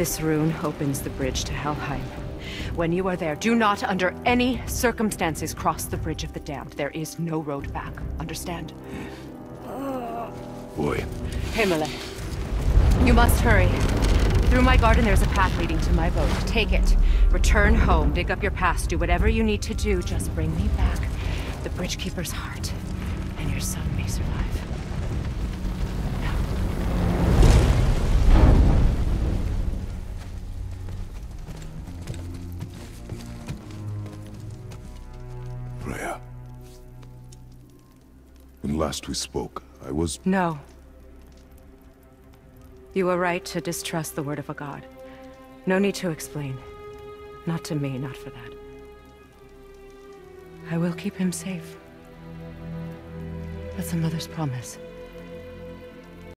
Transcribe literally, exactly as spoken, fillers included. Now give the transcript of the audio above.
This rune opens the bridge to Helheim. When you are there, do not under any circumstances cross the bridge of the damned. There is no road back. Understand? Boy. Himile. You must hurry. Through my garden there's a path leading to my boat. Take it. Return home, dig up your past, do whatever you need to do. Just bring me back the Bridgekeeper's heart, and your son may survive. Now. Freya. When last we spoke, I was... No. You were right to distrust the word of a god. No need to explain. Not to me, not for that. I will keep him safe. That's a mother's promise.